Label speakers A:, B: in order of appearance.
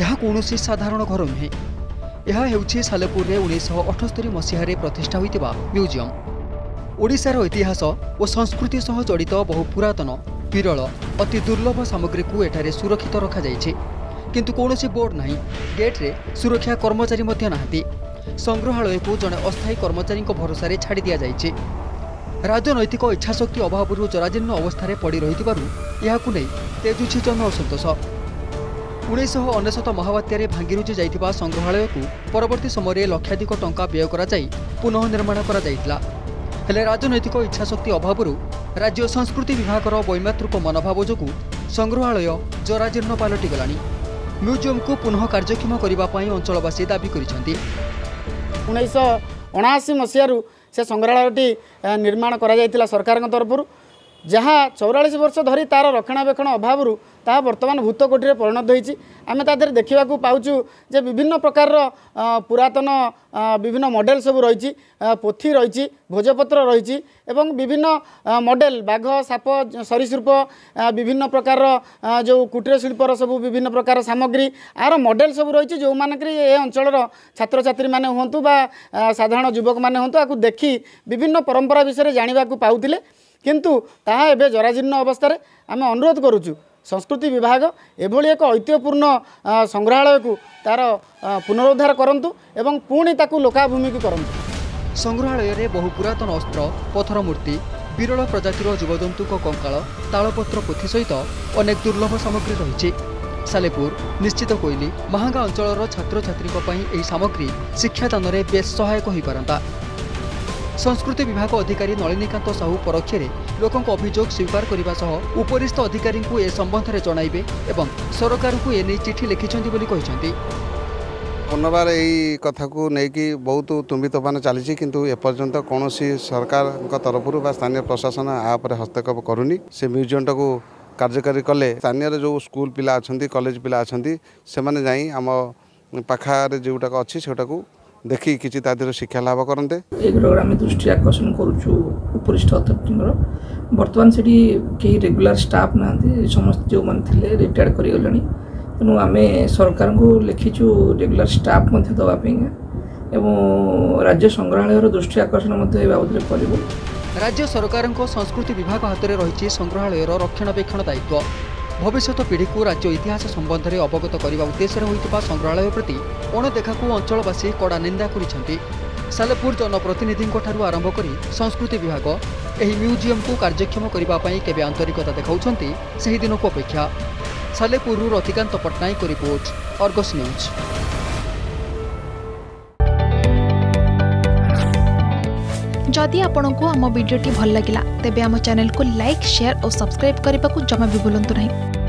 A: यह कौनसी साधारण घर नुहे। यह हेउछि सालेपुर रे 1978 मसीह प्रतिष्ठा होइतिबा म्यूजियम। ओडिशार इतिहास और संस्कृति सह जड़ित बहु पुरातन विरल अति दुर्लभ सामग्री को एठारे सुरक्षित रखा जाइछि। किंतु कौनसी बोर्ड नहीं, गेट रे सुरक्षा कर्मचारी मध्य नाहांती। संग्रहालय को जड़े अस्थायी कर्मचारी भरोसा रे छाड़ी दिया जाइछि। राजनैतिक इच्छाशक्ति अभाव जराजीर्ण अवस्था पड़ रही यह तेजुछि जन असंतोष। 1999 महाबात्यारे भांगिरुजी जाइथिबा संग्रहालय को परवर्ती समय लक्षाधिक टंका व्यय करा जाई पुनः निर्माण करा जाइथिला। हेले राजनैतिक इच्छाशक्ति अभाव राज्य संस्कृति विभागर वैमातृक मनोभाव जोगु संग्रहालय जराजीर्ण पालटि गलानी। म्यूजियम को पुनः कार्यक्षम करने अंचलवासी दाबी करिसेंती।
B: 1979 मसीह से संग्रहालयटी निर्माण करा जाइतिला सरकार तरफ, जहाँ 44 वर्ष धरी तार रक्षणाबेक्षण अभाव ता वर्तमान भूत कोठी परिणत होती। आम तादर देखा पाचु जे विभिन्न प्रकार पुरातन विभिन्न मॉडल सब रही, पोथी रही, भोजपत्र रही एवं विभिन्न मॉडल बाघ साप सरीसृप विभिन्न प्रकार जो कुटीर शिल्पर सब विभिन्न प्रकार सामग्री आर मॉडल सब रही, जो मानक ये अंचल छात्र छात्री माने हुंतु बा साधारण युवक माने हुंतु आकु देखी विभिन्न परंपरा विषय जानिबा को पाउथिले। किंतु ताहा एबे जराजीर्ण अवस्था रे आमे अनुरोध करूछु संस्कृति विभाग एभली एक ऐतिह्यपूर्ण संग्रहालय को तार पुनरुद्धार करंतु एवं पुणी ताकू लोकाभिमुखी करंतु।
A: संग्रहालय रे बहु पुरातन अस्त्र, पत्थर मूर्ति, विरल प्रजातिर जीवजंतु कंकाल, तालपत्र पोथी सहित अनेक दुर्लभ सामग्री रही। सालेपुर निश्चित कोइली महांगा अंचल छात्र छात्री सामग्री शिक्षादान में बेस सहायक हो पारंता। संस्कृति विभाग अधिकारी नलिनीकांत साहू परोक्ष लोकों अभियोग स्वीकार करने सह उपरिस्थ अधिकारी को ए संबंध में जणाइबे एवं सरकार को एने चिठी लिखिछन्ति बोली कहिसन्ति।
C: पुनर्बार यही कथा को लेकिन बहुत तुम्बी तोफान चली, किंतु एपर्यंत कौन सरकार तरफ स्थानीय प्रशासन आप हस्तक्षेप करूनी। से म्यूजियम टाक कार्यकारी कले स्थानीय जो स्कूल पिला अच्छा कॉलेज पिला अच्छा से मैंने आम पाखारे जोटाक अच्छी सेटा देखी किसी शिक्षा लाभ करते।
D: आम दृष्टि आकर्षण करुचु उपरिष्ठ अथॉरिटी बर्तमान से कई रेगुलर स्टाफ ना समस्त जो मैंने रिटायर्ड कर गले, तेणु आम सरकार को लिखीचु रेगुलर स्टाफ दवाई एवं राज्य संग्रहालय दृष्टि आकर्षण बाबद करूँ।
A: राज्य सरकार संस्कृति विभाग हाथ में रही संग्रहालय रक्षणाबेक्षण दायित्व। भविष्य पीढ़ी को राज्य इतिहास संबंध में अवगत करने उद्देश्य होता संग्रहालय प्रति अणदेखा को अंचलवासी कड़ा निंदा करिसेंति। सालेपुर जनप्रतिनिधि आरंभ कर संस्कृति विभाग यह म्यूजियम को कार्यक्षम करने केबे आंतरिकता देखाउछंती सही दिन को अपेक्षा। Salepur Ratikant Pattanaik report, Argus news.
E: जदि आपंक आम भिडी भल लगा तेब आम चैनल को लाइक, शेयर और सब्सक्राइब करने को जमा भी भूलु नहीं।